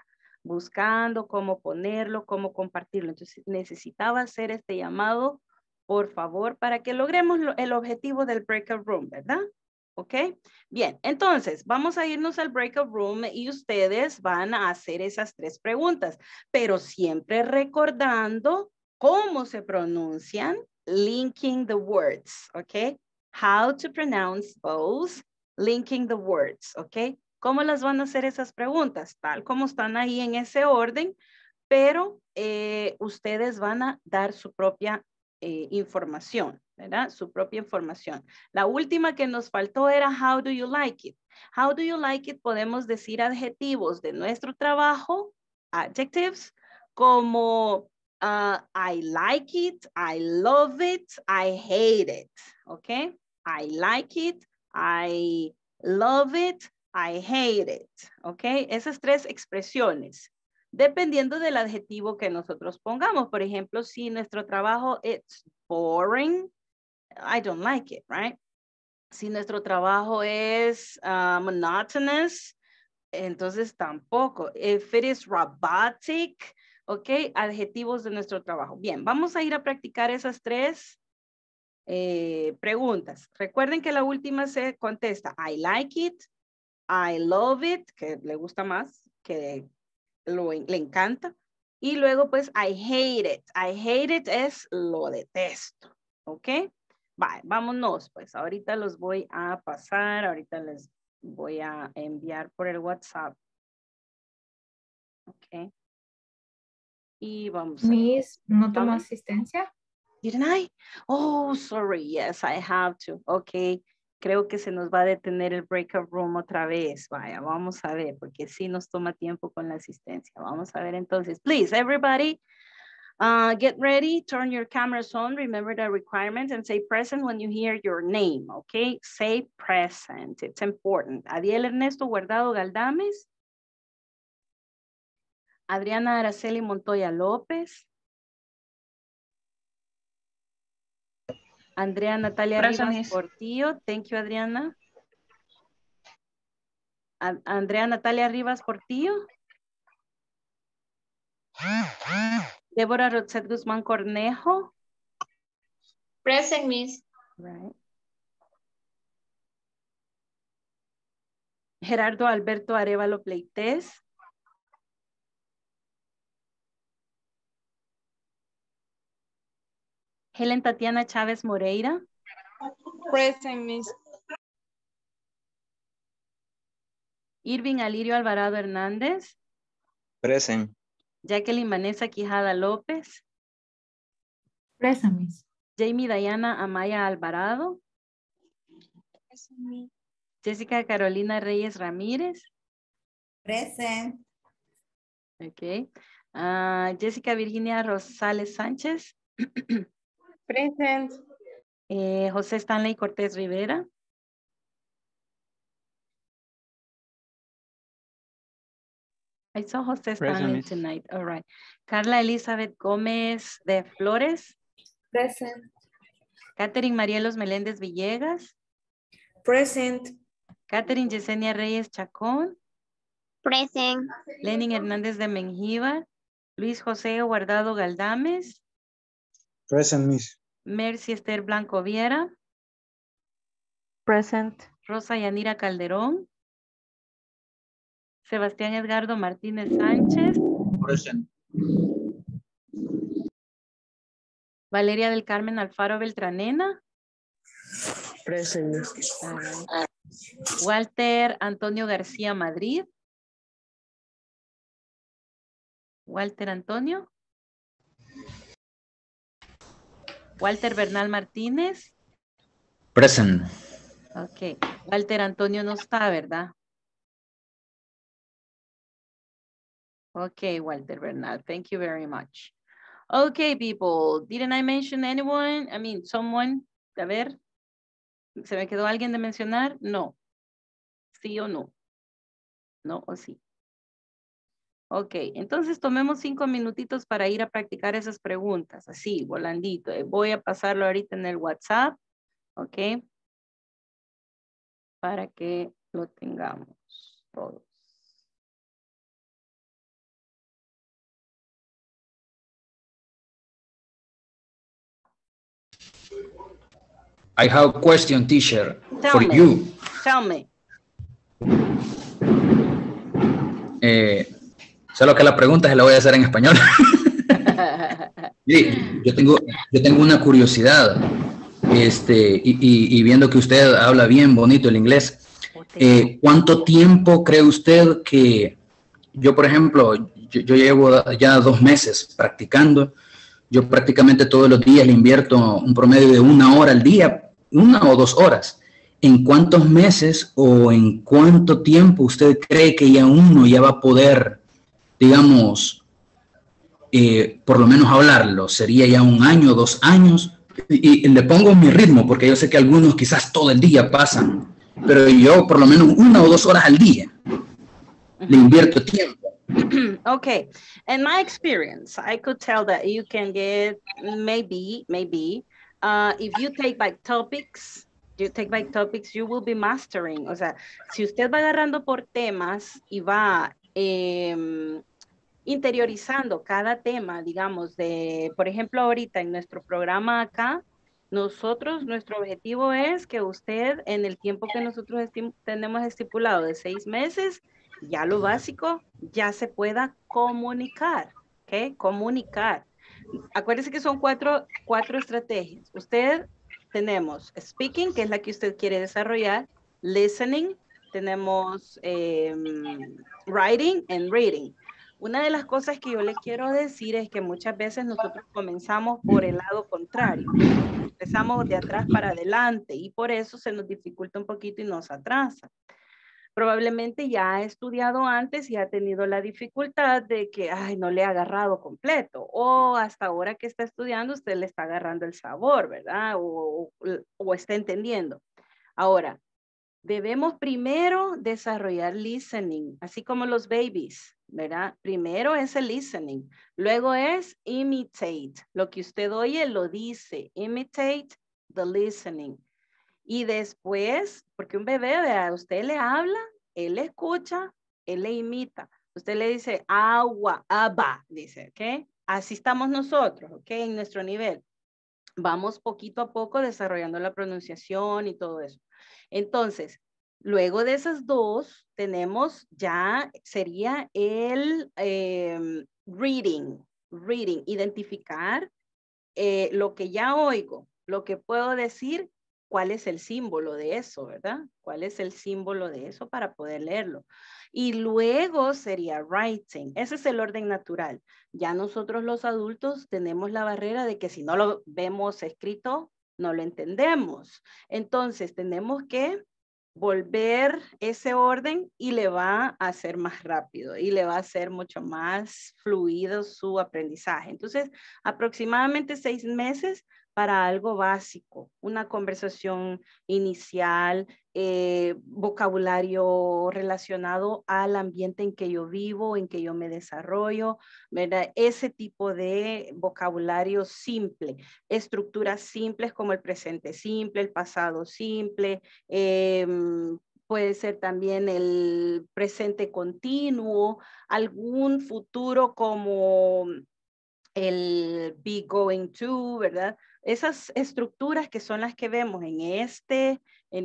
buscando cómo ponerlo, cómo compartirlo. Entonces necesitaba hacer este llamado, por favor, para que logremos el objetivo del breakout room, ¿verdad? ¿Ok? Bien, entonces vamos a irnos al breakout room y ustedes van a hacer esas 3 preguntas, pero siempre recordando cómo se pronuncian, linking the words, ¿ok? How to pronounce those, linking the words, ¿ok? ¿Cómo las van a hacer esas preguntas? Tal como están ahí en ese orden, pero ustedes van a dar su propia información, ¿verdad? Su propia información. La última que nos faltó era how do you like it? How do you like it? Podemos decir adjetivos de nuestro trabajo, adjectives, como I like it, I love it, I hate it, ¿ok? I like it, I love it, I hate it, ¿ok? Esas 3 expresiones. Dependiendo del adjetivo que nosotros pongamos. Por ejemplo, si nuestro trabajo it's boring, I don't like it, right? Si nuestro trabajo es monotonous, entonces tampoco. If it is robotic, ok, adjetivos de nuestro trabajo. Bien, vamos a ir a practicar esas 3 preguntas. Recuerden que la última se contesta I like it, I love it, que le gusta más, que le encanta. Y luego pues I hate it. I hate it es lo detesto. ¿Ok? Vale, vámonos pues. Ahorita los voy a pasar. Ahorita les voy a enviar por el WhatsApp. Ok. Y vamos a... Miss, ¿no tomó asistencia? Didn't I? Oh, sorry. Yes, I have to. Ok. Creo que se nos va a detener el breakout room otra vez. Vaya, vamos a ver, porque sí nos toma tiempo con la asistencia. Vamos a ver entonces. Please, everybody, get ready. Turn your cameras on. Remember the requirements and say present when you hear your name, okay? Say present. It's important. Adiel Ernesto Guardado Galdames. Adriana Araceli Montoya López. Andrea Natalia Rivas Portillo. Thank you, Adriana. Andrea Natalia Rivas Portillo. Débora Roxette Guzmán Cornejo. Present, Miss. Right. Gerardo Alberto Arevalo Pleites. Helen Tatiana Chávez Moreira. Present, Miss. Irving Alirio Alvarado Hernández. Present. Jacqueline Vanessa Quijada López. Present, Miss. Jamie Diana Amaya Alvarado. Present, Miss. Jessica Carolina Reyes Ramírez. Present. Ok. Jessica Virginia Rosales Sánchez. Present. José Stanley Cortés Rivera. I saw José Stanley tonight. All right. Carla Elizabeth Gómez de Flores. Present. Catherine Marielos Meléndez Villegas. Present. Catherine Yesenia Reyes Chacón. Present. Lenin Hernández de Mengíbar. Luis José Guardado Galdames. Present, Miss. Mercy Esther Blanco Viera. Present. Rosa Yanira Calderón. Sebastián Edgardo Martínez Sánchez. Present. Valeria del Carmen Alfaro Beltranena. Present. Walter Antonio García Madrid. Walter Antonio. Walter Bernal Martínez. Present. Ok. Walter Antonio no está, ¿verdad? Ok, Walter Bernal. Thank you very much. Okay, people. Didn't I mention anyone? I mean, someone. A ver. ¿Se me quedó alguien de mencionar? No. ¿Sí o no? No o sí. Ok, entonces tomemos 5 minutitos para ir a practicar esas preguntas. Así, volandito. Voy a pasarlo ahorita en el WhatsApp. Ok. Para que lo tengamos todos. I have a question, teacher, Tell for me. you. Tell me. Solo que la pregunta se la voy a hacer en español. Sí, yo tengo una curiosidad, y viendo que usted habla bien bonito el inglés, ¿cuánto tiempo cree usted que yo, por ejemplo, yo llevo ya 2 meses practicando? Yo prácticamente todos los días le invierto un promedio de 1 hora al día, 1 o 2 horas. ¿En cuántos meses o en cuánto tiempo usted cree que uno ya va a poder, digamos, por lo menos hablarlo? ¿Sería ya 1 año, 2 años? Y le pongo mi ritmo, porque yo sé que algunos quizás todo el día pasan, pero yo por lo menos 1 o 2 horas al día le invierto tiempo. Okay, in my experience, I could tell that you can get maybe, if you take back topics, you will be mastering. O sea, si usted va agarrando por temas y va interiorizando cada tema, digamos, por ejemplo, ahorita en nuestro programa acá, nuestro objetivo es que usted en el tiempo que nosotros tenemos estipulado de 6 meses, ya lo básico, ya se pueda comunicar, ¿ok? Comunicar. Acuérdese que son cuatro estrategias. Tenemos speaking, que es la que usted quiere desarrollar, listening, tenemos writing and reading. Una de las cosas que yo le quiero decir es que muchas veces nosotros comenzamos por el lado contrario. Empezamos de atrás para adelante y por eso se nos dificulta un poquito y nos atrasa. Probablemente ya ha estudiado antes y ha tenido la dificultad de que no le ha agarrado completo, o hasta ahora que está estudiando usted le está agarrando el sabor, ¿verdad? O está entendiendo. Ahora, debemos primero desarrollar listening, así como los babies, ¿verdad? Primero es el listening, luego es imitate, lo que usted oye lo dice, imitate the listening. Y después, porque un bebé, vea, usted le habla, él le escucha, él le imita. Usted le dice agua, aba, dice, ¿ok? Así estamos nosotros, ¿ok? En nuestro nivel. Vamos poquito a poco desarrollando la pronunciación y todo eso. Entonces, luego de esas dos, tenemos ya, sería el reading, identificar lo que ya oigo, lo que puedo decir. ¿Cuál es el símbolo de eso, verdad? ¿Cuál es el símbolo de eso para poder leerlo? Y luego sería writing. Ese es el orden natural. Ya nosotros los adultos tenemos la barrera de que si no lo vemos escrito, no lo entendemos. Entonces tenemos que volver ese orden y le va a hacer más rápido y le va a hacer mucho más fluido su aprendizaje. Entonces, aproximadamente 6 meses para algo básico, una conversación inicial, vocabulario relacionado al ambiente en que yo vivo, en que yo me desarrollo, ¿verdad? Ese tipo de vocabulario simple, estructuras simples como el presente simple, el pasado simple, puede ser también el presente continuo, algún futuro como el be going to, ¿verdad? Esas estructuras que son las que vemos en este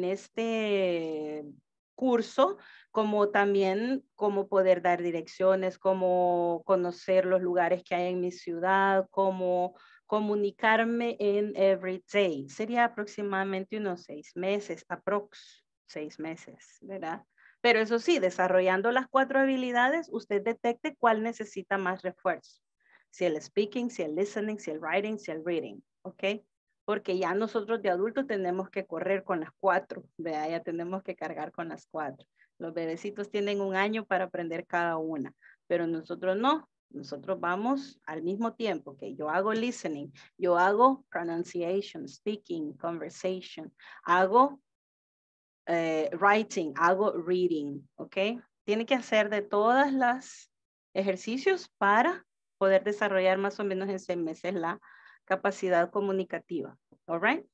curso, como también cómo poder dar direcciones, cómo conocer los lugares que hay en mi ciudad, cómo comunicarme en everyday. Sería aproximadamente unos 6 meses, 6 meses, ¿verdad? Pero eso sí, desarrollando las 4 habilidades, usted detecte cuál necesita más refuerzo. Si el speaking, si el listening, si el writing, si el reading, ¿ok? Porque ya nosotros de adultos tenemos que correr con las 4, ¿verdad? Ya tenemos que cargar con las 4. Los bebecitos tienen 1 año para aprender cada una, pero nosotros no. Nosotros vamos al mismo tiempo que yo hago listening, yo hago pronunciation, speaking, conversation, hago writing, hago reading, ¿ok? Tiene que hacer de todas las ejercicios para poder desarrollar más o menos en 6 meses la capacidad comunicativa. All right?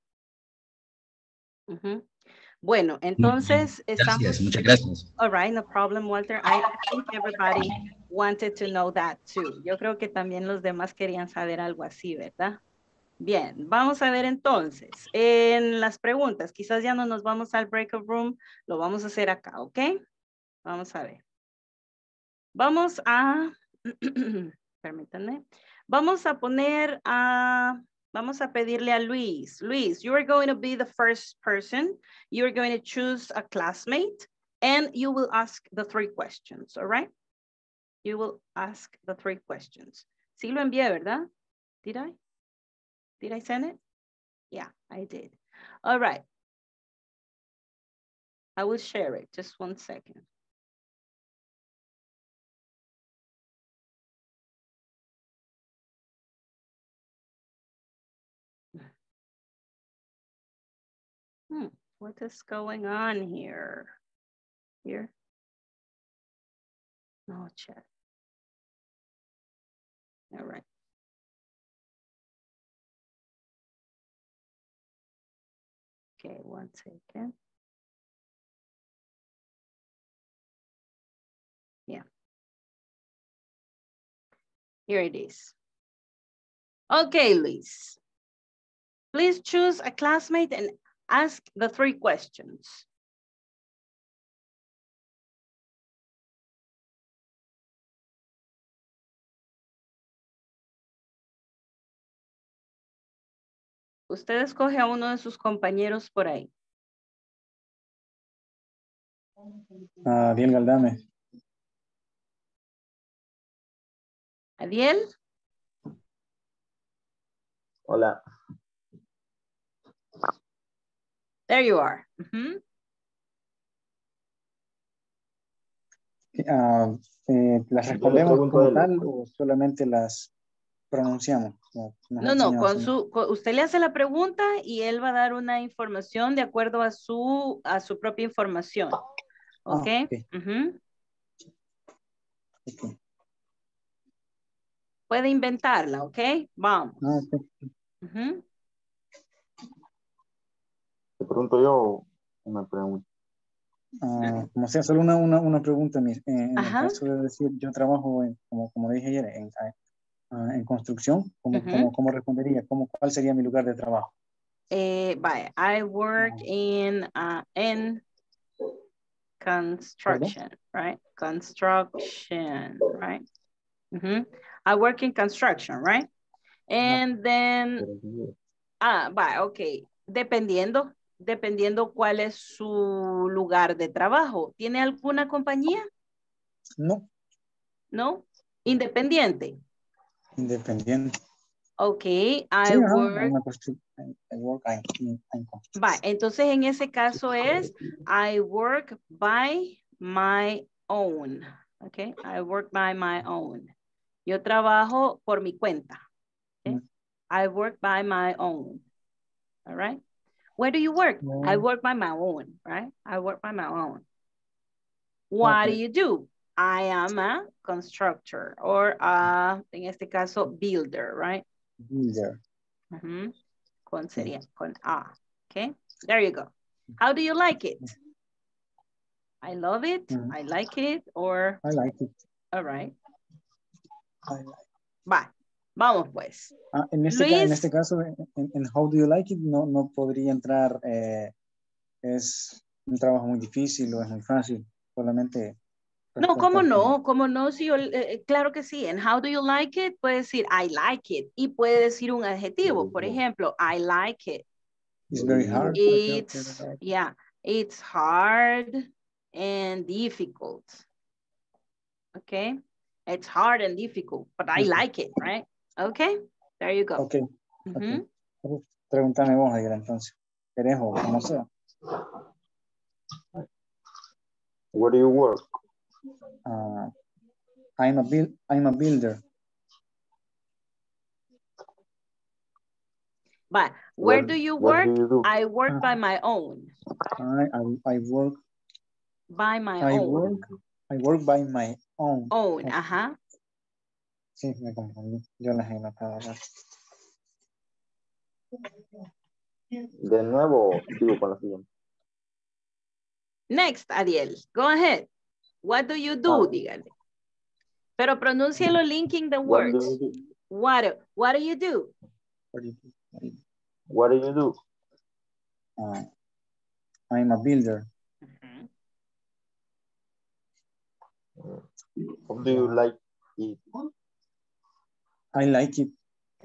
Bueno, entonces gracias, muchas gracias. All right, no problem, Walter. I think everybody wanted to know that too. Yo creo que también los demás querían saber algo así, ¿verdad? Bien, vamos a ver entonces. En las preguntas, quizás ya no nos vamos al breakout room, lo vamos a hacer acá, ¿ok? Vamos a ver. Vamos a, permítanme, vamos a poner a, vamos a pedirle a Luis. Luis, you are going to be the first person. You are going to choose a classmate and you will ask the 3 questions, all right? You will ask the 3 questions. Sí lo envié, ¿verdad? Did I? Did I send it? Yeah, I did. All right. I will share it. Just 1 second. What is going on here? Here? No chat. All right. Okay, 1 second. Yeah. Here it is. Okay, Luis. Please choose a classmate and ask the 3 questions. Usted escoge a uno de sus compañeros por ahí. Adiel Galdame. Adiel. Hola. There you are. ¿Las respondemos como tal o solamente las pronunciamos? No, usted le hace la pregunta y él va a dar una información de acuerdo a su propia información. ¿Ok? Okay. Puede inventarla, ¿ok? Vamos. Okay. ¿Te pregunto yo o me pregunto? Como sea, solo una pregunta. En el caso de decir, yo trabajo, como dije ayer, en construcción, ¿cómo respondería? ¿Cuál sería mi lugar de trabajo? I work in construction, right? Construction, right? I work in construction, right? And then, okay. Dependiendo cuál es su lugar de trabajo. ¿Tiene alguna compañía? No. ¿No? Independiente. Independiente. Okay, I work. Entonces en ese caso es I work by my own. Okay, I work by my own. Yo trabajo por mi cuenta. Okay? I work by my own. All right. Where do you work? I work by my own, right? I work by my own. What do you do? I am a constructor or en este caso builder, right? Builder. Con A. Okay, there you go. How do you like it? I love it. I like it. Or I like it. All right. I like it. Va. Vamos pues. En este caso, en how do you like it, no podría entrar, es un trabajo muy difícil o es muy fácil, solamente. No, ¿cómo no? ¿Cómo no? Sí, claro que sí. En how do you like it, puede decir I like it y puede decir un adjetivo. Por ejemplo, I like it. It's very hard. It's hard and difficult. Okay. It's hard and difficult, but I like it, right? Okay, there you go. Okay. Pregúntame vos, Aguila, entonces. ¿Querés o como sea? Where do you work? I'm a builder. But where do you work? Do you do? I work by my own. I work by my own. I work by my own. Own, ajá. Sí, me confundí. Yo las he notado. De nuevo, sigo con la siguiente. Next, Ariel. Go ahead. What do you do? Dígale. Pero pronúncialo linking the words. What do you do? What do you do? I'm a builder. How do you like it? I like it.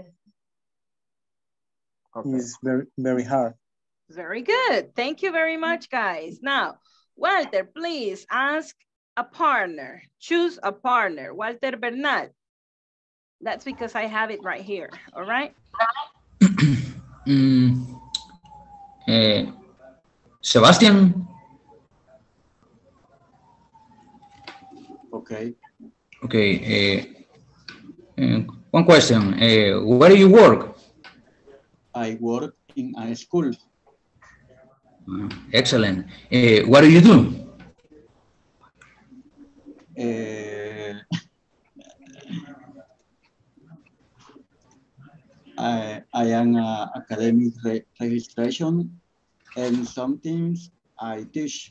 Okay. It's very, very hard. Very good. Thank you very much, guys. Now, Walter, please ask a partner. Choose a partner. Walter Bernal. That's because I have it right here. All right? Sebastian. Okay. Okay. One question. Where do you work? I work in a school. Excellent. What do you do? I am academic registration, and sometimes I teach.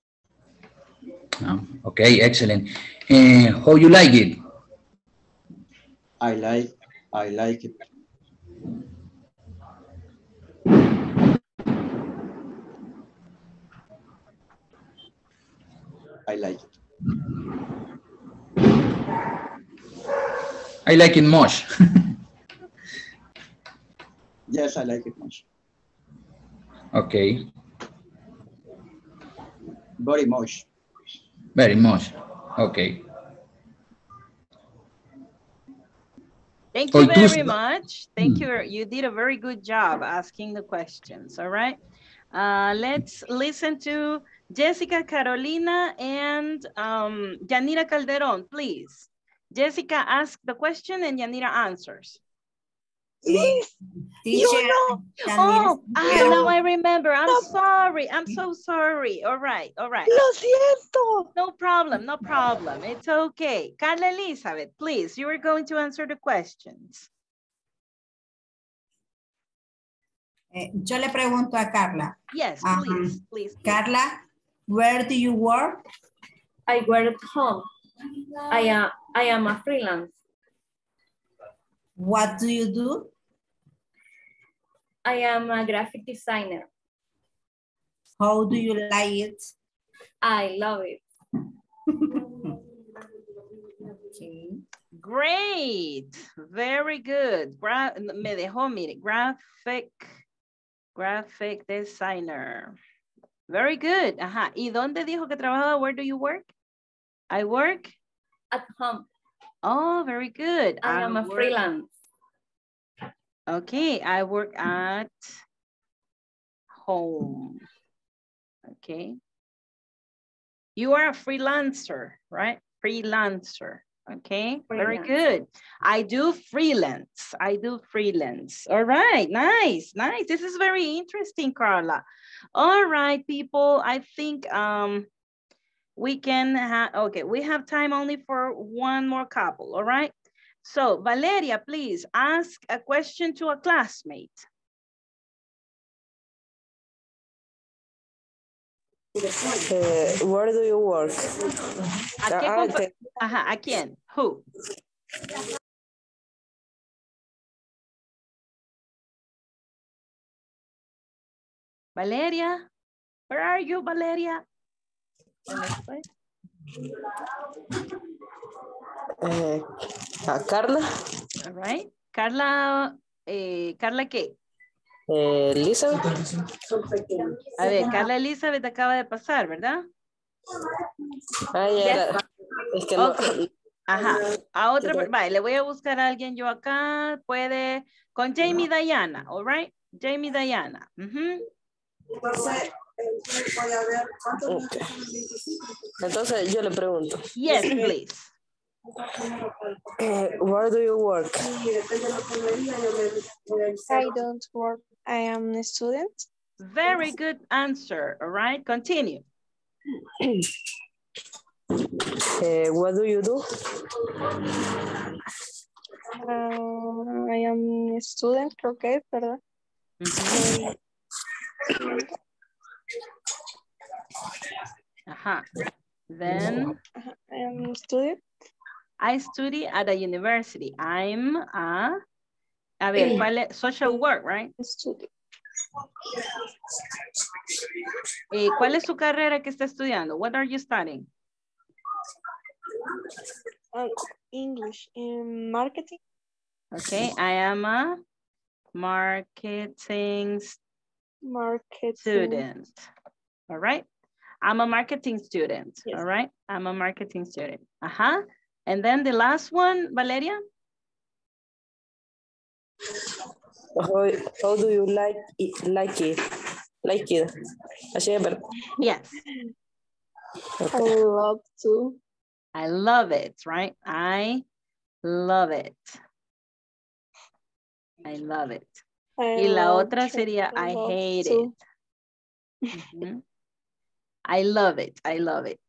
Okay, excellent. How you like it? I like it. I like it. I like it much. Yes, I like it much. Okay. Very much. Very much. Okay. Thank you very much. Thank you. You did a very good job asking the questions. All right. Let's listen to Jessica Carolina and Yanira Calderon, please. Jessica asks the question and Yanira answers. Yes. You know. Oh, now I remember. I'm sorry. I'm so sorry. All right. All right. Lo siento. No problem. No problem. It's okay. Carla Elizabeth, please. You are going to answer the questions. Yo le pregunto a Carla. Yes, please. Please. Carla, where do you work? I work at home. I am a freelance. What do you do? I am a graphic designer. How do you like it? I love it. Okay. Great. Very good. Me dejó, mire, graphic designer. Very good. Ajá. ¿Y dónde dijo que trabajaba? Where do you work? I work at home. Oh, very good. I am a freelance. Okay, I work at home. Okay. You are a freelancer, right? Freelancer. Okay, very good. I do freelance. I do freelance. All right, nice, nice. This is very interesting, Carla. All right, people. I think we can have, okay, we have time only for one more couple, all right? So, Valeria, please ask a question to a classmate. Where do you work? ¿A quién? Who? Valeria, where are you, Valeria? A Carla. All right. Carla, ¿Carla qué? Elizabeth. A ver, Carla Elizabeth acaba de pasar, ¿verdad? Es que okay. Ajá. A otra, vale, le voy a buscar a alguien yo acá. Puede, con Jamie Diana, all right? Jamie Diana. Okay. Entonces yo le pregunto. Yes, please. Where do you work? I don't work. I am a student. Very good answer. All right, continue. What do you do? I am a student, creo que es, ¿verdad? Then I am a student. I study at a university. I'm a A ver, ¿cuál es? Social work, right? ¿Cuál es su carrera que está estudiando? What are you studying? English. Marketing. Okay, I am a marketing student. All right. I'm a marketing student. Yes. All right. I'm a marketing student. And then the last one, Valeria? How do you like it? Yes. Okay. I love to. I love it, right? I love it. I love it. Y la otra sería I hate it. I love it. I love it.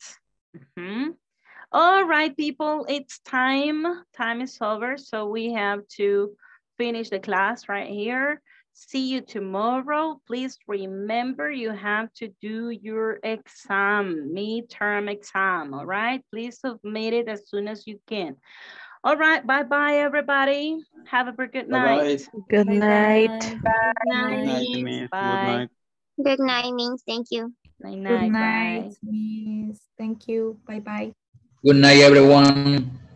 All right, people, it's time. Time is over, so we have to finish the class right here. See you tomorrow. Please remember you have to do your exam, midterm exam, all right? Please submit it as soon as you can. All right, bye-bye, everybody. Have a good night. Good night. Good night. Bye. Good night, Miss. Thank you. Night, Good night, bye. Miss. Thank you. Bye-bye. Good night, everyone.